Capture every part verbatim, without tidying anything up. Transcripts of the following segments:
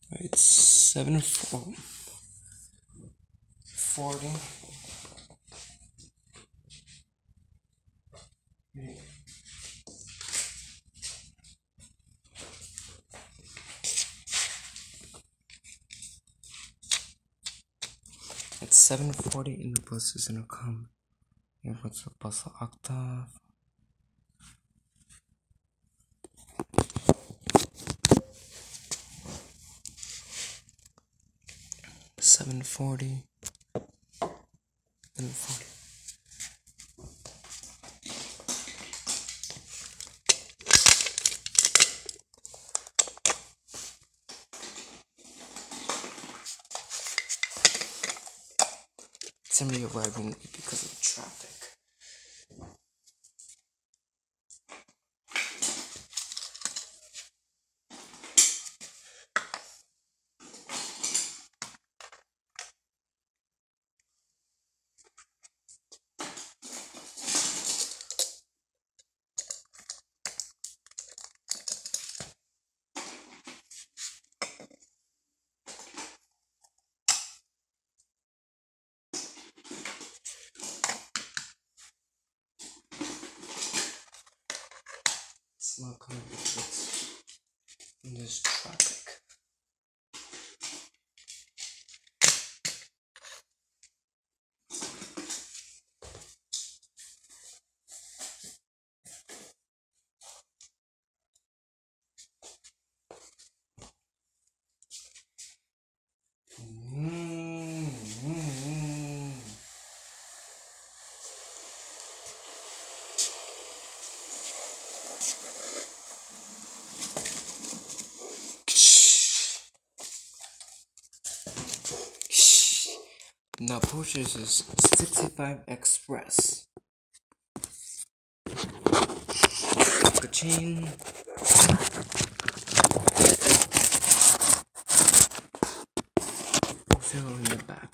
It's seven forty. It's seven forty and the bus is gonna come. Yeah, what's the bus octave? Seven forty. Seven forty. It's gonna be arriving because of traffic. It's not gonna be fixed in this traffic. Now purchase is sixty-five Express. Ka-ching. Fill in the back.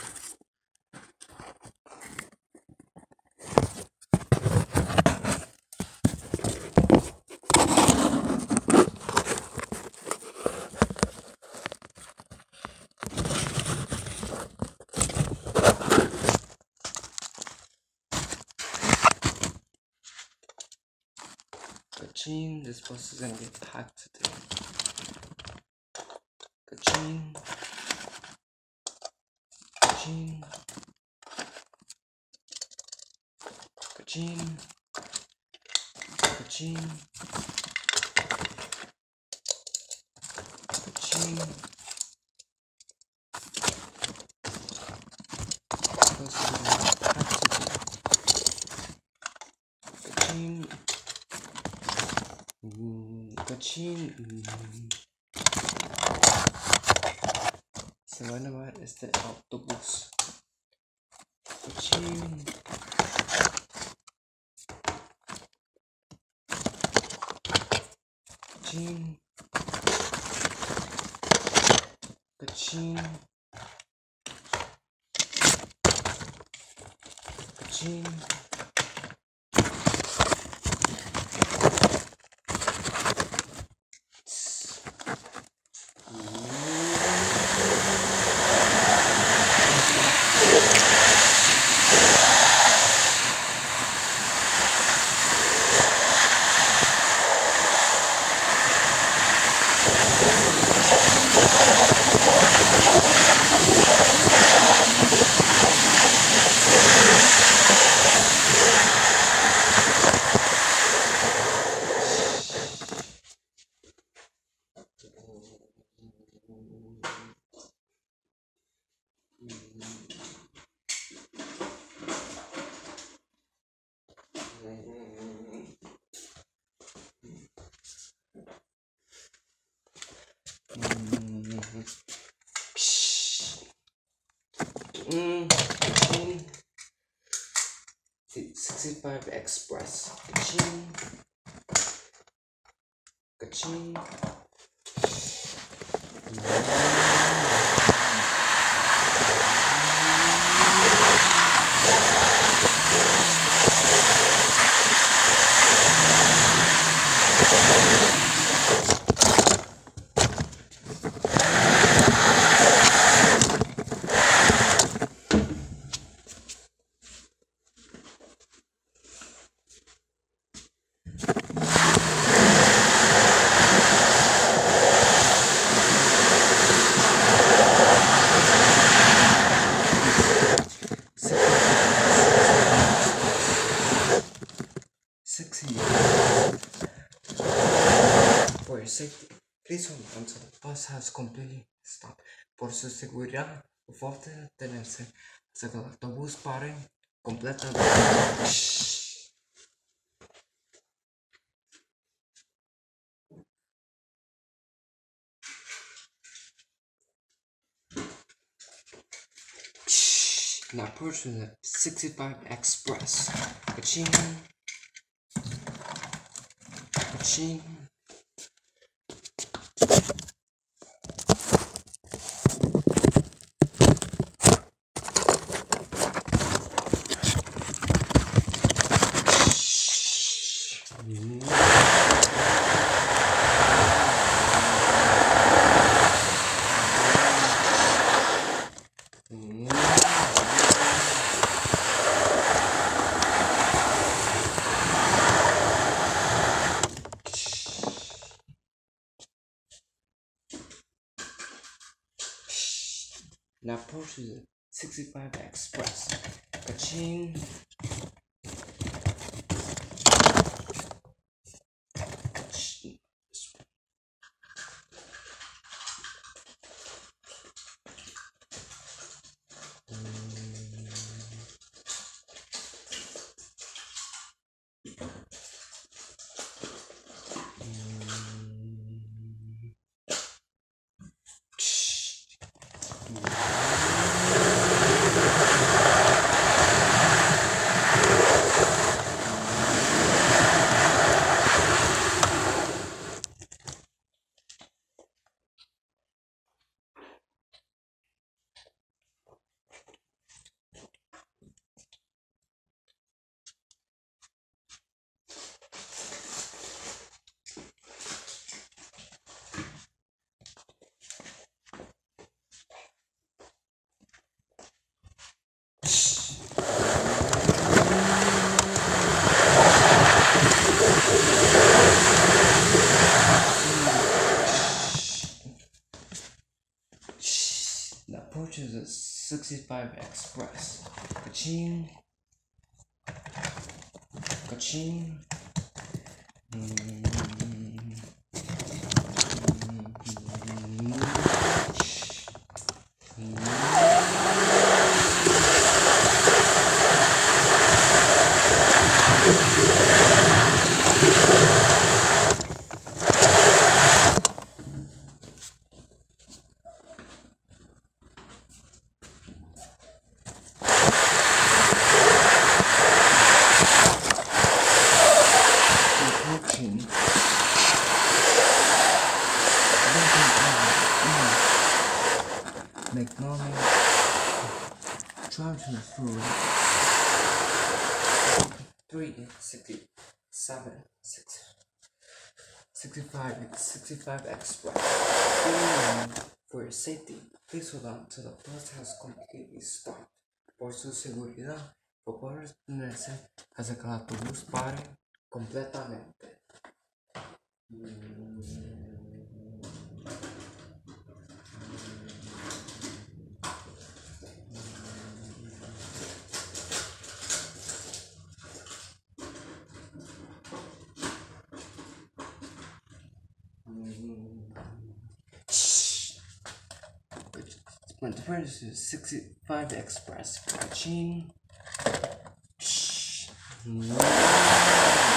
Ka-ching. This bus is gonna get packed today. Ka-ching. Ka-ching. Ka-ching. Ka-ching. Ka-ching. Bus is gonna get packed today. Ka-ching. Ka-ching. Sa naman is the autobus. Ka-ching. Ka-ching. Ka-ching. Ka-ching. Mm, sixty-five Express. Ka-ching. Ka-ching. your safety, please hold until the bus has completely stopped. Por su seguridad, por favor detenerse hasta que el autobús pare completamente. Shh. Shh. Now approach the sixty-five Express. Ka-ching. Ka-ching. Now approach the sixty-five Express. Ka-ching. Ka-ching. Now approaches the sixty-five Express. Ka-ching. Ka-ching. Mm-hmm. McDonald's drive to the food. Three sixty seven six sixty five sixty five Express. For your safety, please hold on till the bus has completely stopped. Por su seguridad, por favor detenerse hasta que el autobús pare completamente. When the first is sixty-five Express. Ka-ching.